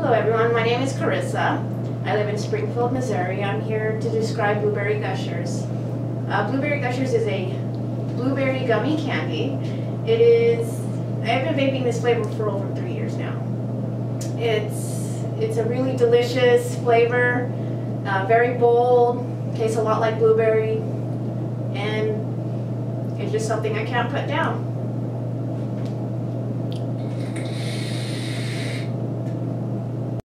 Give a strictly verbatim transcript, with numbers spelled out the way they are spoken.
Hello everyone, my name is Karisa. I live in Springfield, Missouri. I'm here to describe Blueberry Gushers. Uh, Blueberry Gushers is a blueberry gummy candy. It is, I've been vaping this flavor for over three years now. It's, it's a really delicious flavor, uh, very bold, tastes a lot like blueberry, and it's just something I can't put down.